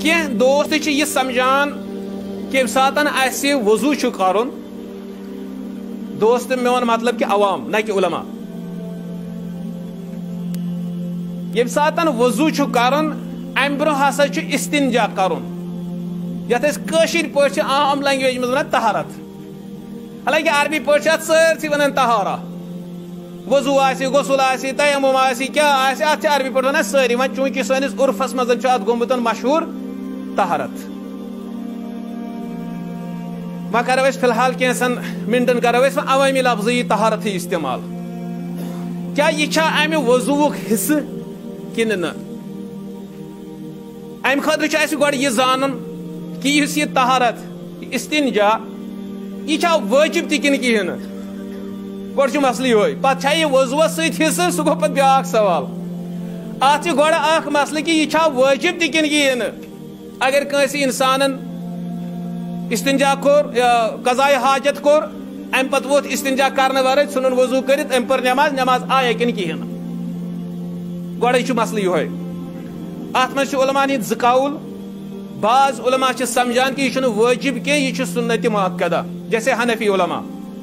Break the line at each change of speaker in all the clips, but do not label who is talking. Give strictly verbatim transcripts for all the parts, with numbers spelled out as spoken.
کی دوست یہ سمجھان کہ ساتن آسہِ وضو چھُ کرُن دوست میون مطلب کہ عوام نہ کہ علماء یم ساتن وضو چھُ کرُن ام برونٛہہ ہسا چھُ استنجا کرُن یتھ أسۍ کٲشِر پٲٹھۍ چھِ عام لینگویج منٛز ونان طہارت حالانکہ عربی پٲٹھۍ چھِ اتھ سٲرسٕے ونان طہارہ وضو آسہِ غسل آسہِ تیمم آسہِ کیٛاہ آسہِ اتھ چھِ عربی پٲٹھۍ ونان سٲری وۄنۍ چوٗنٛکہِ سٲنِس عرفس منٛز چھُ اتھ گوٚمُت مشہوٗر طہارت وۄنۍ کرو أسۍ فی الحال کینٛژن منٹن کرو أسۍ وۄنۍ عوٲمی لفظ یہِ طہارتھٕے استعمال کیٛاہ یہِ چھا امہِ وضوٗوُک حصہٕ کِنہٕ نہٕ امہِ خٲطرٕ چھُ اَسہِ گۄڈٕ یہِ زانُن کہ یُس یہِ طہارت استنجا یہ چھا واجب تہِ کِنہٕ کِہیٖنۍ نہٕ گۄڈٕ چھُ مسلہٕ یِہوے پتہٕ چھا یہِ وضوٗوس سۭتۍ حصہٕ سُہ گوٚو پتہٕ بیٛاکھ سوال اتھ چھُ گۄڈٕ اکھ مسلہٕ کہ یہِ چھا واجب تہِ کِنہٕ کِہیٖنۍ نہٕ اگر کٲنٛسہِ انسانن استنجا کوٚر قضایہِ حاجت کوٚر امہِ پتہٕ ووت استنجا کرنہٕ ورٲے ژھٕنُن وضوٗ کٔرِتھ أمۍ پٔر نٮ۪ماز نٮ۪ماز آیا کِنہٕ کِہیٖنۍ نہٕ گۄڈے چھُ مسلہٕ یِہوے اتھ منٛز چھِ علماءن ہٕنٛدۍ زٕ قول بعض علماء چھِ سمجھان کہ یہ چھُنہٕ وٲجب کینٛہہ یہ چھُ سنت مؤکدہ جیسے حنفی علماء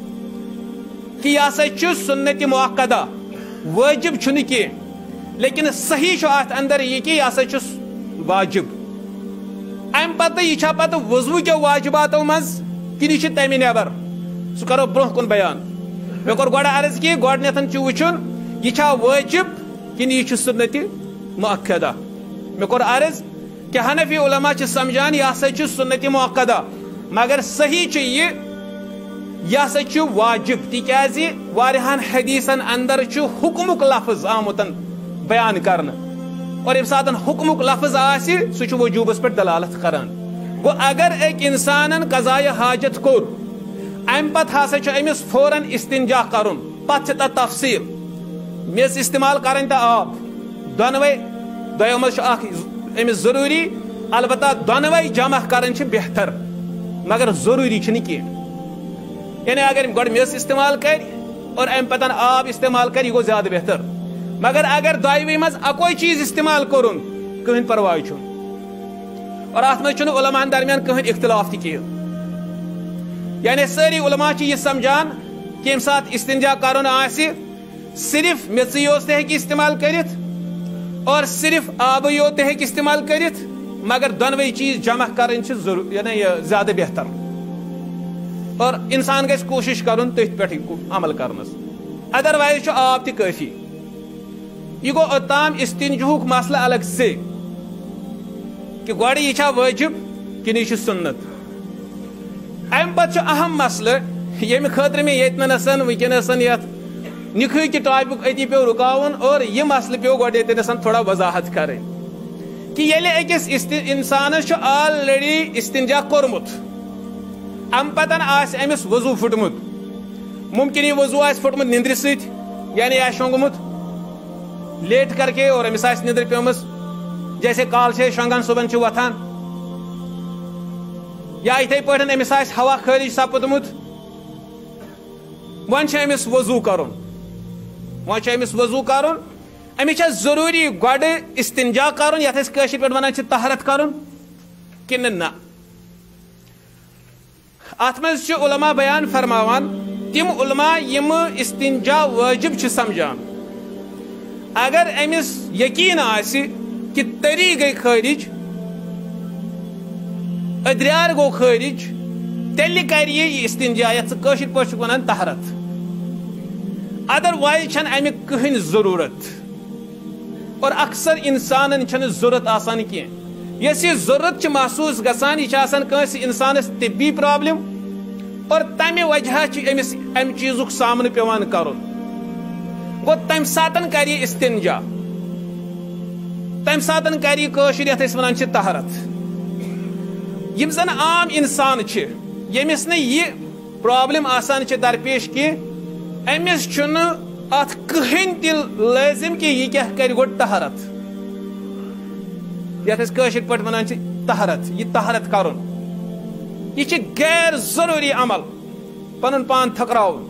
کہ یہ ہسا چھُ سنت مؤکدہ وٲجب چھُنہٕ کینٛہہ لیکن صحیح چھُ اتھ اندر یہ کہ یہ ہسا چھُ واجب امہِ پتہٕ یہ چھا پتہٕ وضوٗ کیو واجباتو منٛز کِنہٕ یہِ چھُ تمہِ نٮ۪بر سُہ کرو برونٛہہ کُن بیان مےٚ کوٚر گۄڈٕ عرض کہ گۄڈٕنیتھ چھُ وٕچھُن یہِ چھا وٲجب کِنہٕ یہِ چھُ سنت مؤکدہ مےٚ کوٚر عرض کہ حنفی علماء چھِ سمجھان یہ ہسا چھُ سنت مؤکدہ مگر صحیح چھُ یہِ یہ ہسا چھُ واجب تِکیازِ واریاہن حدیثن اندر چھُ حکمُک لفظ آمُت بیان کرنہٕ اور ییٚمہِ ساتہٕ حکمُک لفظ آسہِ سُہ چھُ وجوٗبس پٮ۪ٹھ دلالت کران گوٚو اگر أکۍ انسانن قضایہِ حاجت کوٚر امہِ پتہٕ ہسا چھُ أمِس فوراً استنجا کرُن پتہٕ چھِ تتھ تفصیل میٚژ استعمال کرٕنۍ تہٕ آب دۄنوے دۄیو منٛز چھُ اکھ أمِس ضروٗری البتہ دۄنوے جمع کرٕنۍ چھِ بہتر مگر ضروٗری چھُنہٕ کینٛہہ یعنی اگر أمۍ گۄڈٕ میٚژ استعمال کرِ اور امہِ پتہٕ آب استعمال کرِ یہِ گوٚو زیادٕ بہتر مگر اگر دۄیوٕے منٛز اکوے چیٖز استعمال کوٚرُن کٕہٕنۍ پرواے چھُنہٕ اور اتھ منٛز چھُنہٕ علماہن درمیان کٕہٕنۍ اختلاف تہِ کینٛہہ یعنی سٲری علماء چھِ یہِ سمجھان کہ ییٚمہِ ساتہٕ استنجا کرُن آسہِ صرف میٚژٕے یوت تہِ ہیٚکہِ استعمال کٔرِتھ اور صرف آبٕے یوت تہِ ہیٚکہِ استعمال کٔرِتھ مگر دۄنوے چیٖز جمع کرٕنۍ چھِ ضروٗر یعنی یہِ زیادٕ بہتر اور انسان گژھِ کوٗشش کرُن تٔتھۍ پٮ۪ٹھٕے عمل کرنس ادروایز چھُ آب تہِ کٲفی یہ گو اوٚتام استنجاہُک مسلہٕ الگ سے کہ گۄڈٕ یہِ چھا وٲجب کِنہٕ یہِ چھُ سنت امہِ پتہٕ چھُ اہم مسلہٕ ییٚمہِ خٲطرٕ مےٚ ییٚتنَسن وٕنکیٚنَسن یتھ نِکھٕ کہِ ٹاپِک أتی پیٚو رُکاوُن اور یہِ مسلہٕ پیٚو گۄڈٕ ییٚتنَسن تھوڑا وضاحت کرٕنۍ کہ ییٚلہِ أکِس انسانس چھُ آلریڈی استنجا کوٚرمُت امہِ پتہٕ آسہِ أمِس وضوٗ پھُٹمُت ممکن یہِ وضوٗ آسہِ پھُٹمُت نِندرِ سۭتۍ یعنی آسہِ شۄنٛگمُت لیٹ کر کے اور أمِس آسہِ نِندٕر پیٚمٕژ جیسے کال چھِ أسۍ شۄنٛگان صُبحن چھِ وۄتھان یا یِتھٕے پٲٹھۍ أمِس آسہِ ہوا خٲرج سپُدمُت وۄنۍ چھُ أمِس وضوٗ کرُن وۄنۍ چھُ أمِس وضوٗ کرُن أمِس چھا ضروٗری گۄڈٕ استنجا کرُن یتھ أسۍ کٲشِر پٲٹھۍ ونان چھِ طہارت کرُن کِنہٕ نہ اتھ منٛز چھِ علماء بیان فرماوان تِم علماء یِم استنجا وٲجب چھِ سمجھان اگر أمِس یقیٖن آسہِ کہ تٔری گٔے خٲرج أدریار گوٚو خٲرج تیٚلہِ کرِ یہِ استنجا یتھ ژٕ کٲشِر پٲٹھۍ چھُکھ ونان طہارت ادروایز چھنہٕ امیُک کٕہٕنۍ ضروٗرت اور اکثر انسانن چھنہٕ ضروٗرت آسان کینٛہہ یۄس یہِ ضروٗرت چھِ محسوٗس گژھان یہِ چھِ آسان کٲنٛسہِ انسانس طبی پرابلم اور تمہِ وجہ چھُ أمِس امہِ چیٖزُک سامنہٕ پیٚوان کرُن گوٚو تمہِ ساتہٕ کرِ یہِ استنجا تمہِ ساتہٕ کرِ یہِ کٲشِر یتھ أسۍ ونان چھِ طہارت یِم زن عام انسان چھِ ییٚمِس نہٕ یہِ پرابلم آسان چھِ درپیش کینٛہہ أمِس چھُنہٕ اتھ کٕہٕنۍ تہِ لٲزم کہ یہِ کیٛاہ کرِ گۄڈٕ طہارت یتھ أسۍ کٲشِر پٲٹھۍ ونان چھِ طہارت یہِ طہارت کرُن یہِ چھِ غیر ضروٗری عمل پنُن پان تھٔکراوُن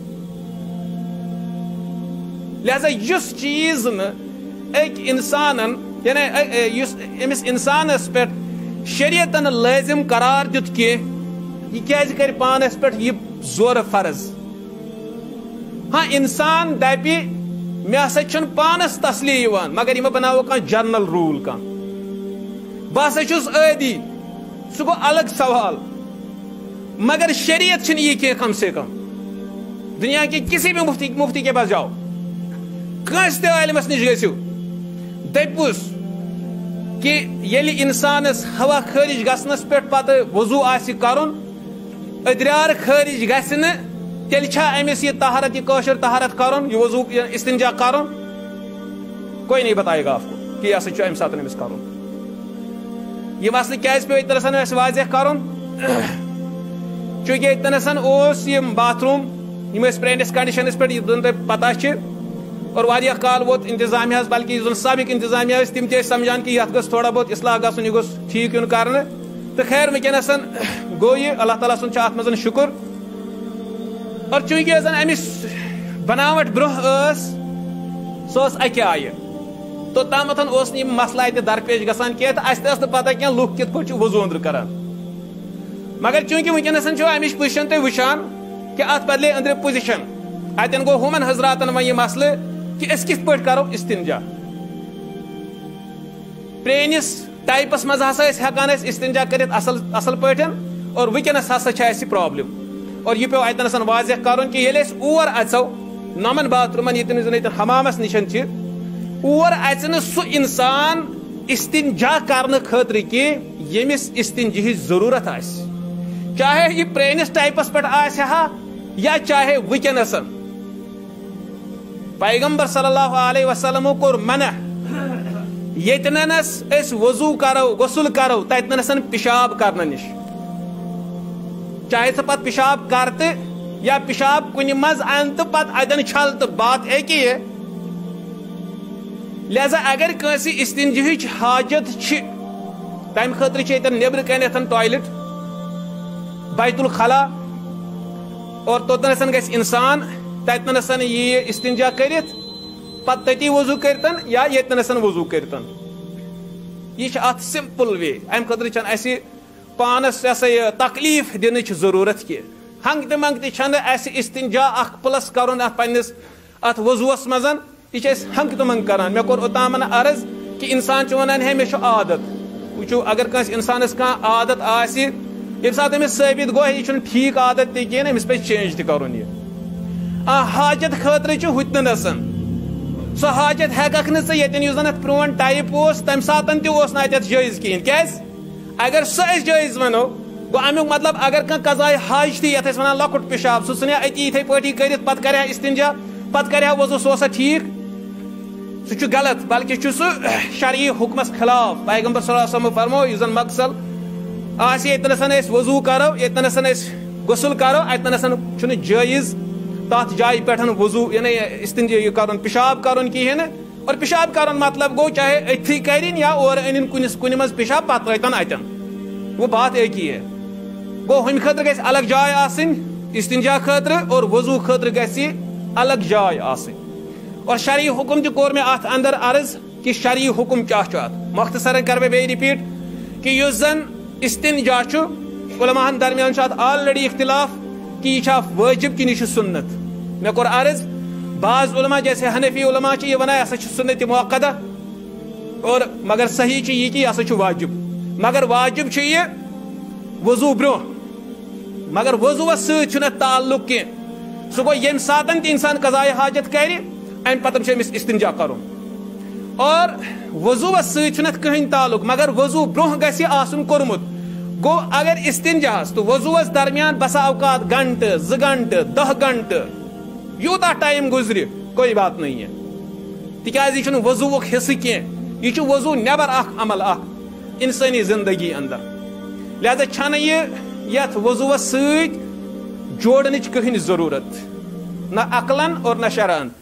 لہذا یُس چیٖز نہٕ أکۍ انسانن یعنی یُس أمِس انسانس پٮ۪ٹھ شریعتن لازم قرار دیت کہ یہ کیازِ کر پانس پہ یہ زور فرض. ہاں انسان دپہ مے ہسا چھن پانس تسلی یوان مگر یہ بناو کان جنرل رول کان بہ ہسا چھس عادی سہ گو الگ سوال. مگر شریعت چھن یہ کہ کم سے کم دنیا کے کسی بھی مفتی مفتی کے پاس جاؤ کنس تہ عالمس نش گژھو دپوس کہ یلی انسانس ہوا خارج گژھنس پہ پتہ وضو آسی کرن ادرار خارج گژھِ نہٕ تیل چھا امس یہ طہارت یہ کوشر طہارت کرن یہ وضو استنجا کرن کوئی نہیں بتائے گا آپ کو کہ یہ سا ام سات امس کرن. یہ مسئلہ کیاز پہ اتنسن اس واضح کرن چونکہ اتنسن اوس یہ باتھ روم یم اس پرینٹس کنڈیشنس پہ یہ پتہ چھ اور واریاہ کال ووت انتظامیہ بلکہ زن سابق انتظامیہ تم تہ سمجھان کہ یہ گھس تھوڑا بہت اصلاح گھن یہ گوس ٹھیک یون کرنے تو خیر ونکسن گو یہ اللہ تعالیٰ سن ات مز شکر. اور چونکہ زن امس بناوٹ برہ سہ اکہ آیہ تو تامتھن اس یہ مسئلہ اتہ درپیش گژھان کی تو اس تہ پتہ کی لوگ کت پہ وضو اندر کران. مگر چونکہ ونکسن امچ پوزیشن تھی وچان کہ ات بدلے اندر پوزیشن اتن گو ہمن حضراتن وہ یہ مسئلہ کہ اس کت پہ کرو استنجا. پرینس ٹائپس مز ہسا ہیکان استنجا کرت اصل اصل پہ اور ونکس ہسا چھ پرابلم. اور یہ پیو اتنسن واضح کرن کہ یل اور اچو نمن باتھ رومن یتن زن یتن حمامس نشن اور اچن سہ انسان استنجا کرنے خاطر کہ یمس استنجی ضرورت آس چاہے یہ پرینس ٹائپس پہ آسا یا چاہے ونکسن. پیغمبر صلی اللہ علیہ وسلم کور منع یتنس اس وضو کرو غسل کرو تتنسن پیشاب کرنے نش چاہے سہ پت پیشاب کرتے یا پیشاب کن مز ان تو پت اتن چھل تو بات ایک ہی ہے. لہذا اگر کنسی استنجی حاجت تمہ خاطر یتن نیبر کن ٹوائلٹ بیت الخلا اور توتنسن گژھِ انسان تتنسن یہ استنجا کرت پت تتی وضو کرتن یا یتنسن وضو کرتن. یہ ات سمپل وے ام خاطر چھن اسی پانس یہ تکلیف دنچ ضرورت کی ہنگ تہ منگ تہ اس استنجا اخ پلس کرن ات پنس ات وضوس مزن یہ ہنگ تہ منگ کران. مے کور اوتامن عرض کہ انسان ونان ہے مے عادت وچو اگر کنس انسانس کان عادت آسی یم سات امس ثابت گو یہ ٹھیک عادت تہ کہین امس پہ چینج تہ کرن. یہ حاجت خاطر ہتنسن سو حاجت ہیکھ نا ژے یتن یس زن ات پرون ٹائپ اس تمہ ساتن تہ اس نا اتھ جائز کہین کیاز اگر سہ اس جائز ونو گو امیک مطلب اگر کان قضائے حاج تھی یتھ اس ونان لکٹ پیشاب سہ ژھنیا اتی اتھے پٲٹھی کرت پتہ کریا استنجا پتہ کریا وضو سہ اوسا ٹھیک سہ چھ غلط بلکہ چھ سہ شرعی حکمس خلاف. پیغمبر صلی اللہ علیہ وسلم فرمو یس زن مقصد آس یتنسن اس وضو کرو یتنسن اس غسل کرو اتنسن چھ جائز تات جائے پہ وضو یعنی استنجا کرن پیشاب کرن کہین. اور پیشاب کرن مطلب گو چاہے اتھی کرن یا اور ان کنس کن مز پیشاب پتہ ترتن اتن وہ بات ایک ہی ہے. گو ہم خاطر گژھِ الگ جائے آسن استنجا خاطر اور وضو خاطر گژھِ الگ جائے آسن. اور شرعی حکم تہ کور میں ات اندر عرض کہ شرعی حکم کیا چھ ات مختصرا کر بہ رپیٹ کہ یس زن استنجا چھ علماءن درمیان چھ ات آلریڈی اختلاف کہ یہ واجب کہ یہ سنت. مے کور عرض بعض علماء جیسے حنفی علماء یہ ونان یہ سا سنت موقدہ اور مگر صحیح یہ کہ یہ سا واجب مگر واجب یہ وضو برو مگر وضو ست تعلق کی سہ گو یم ساتن تہ انسان قضائے حاجت کر ام پتہ امس استنجا کرن اور وضو ست کہین تعلق مگر وضو برہ گژھِ آسن کورمت. گو اگر استنجا تو وضوس درمیان بسا اوقات گھنٹہ ز گھنٹہ دہ گھنٹہ یوتہ ٹائم گزر کوئی بات نہیں ہے تکیاز یہ وضوک حصہ کی یہ وضو نبر اخ عمل اخ انسانی زندگی اندر. لہذا چھنہ یہ یت وضوس ست جوڑنچ کہین ضرورت نہ عقلن اور نہ شرعن.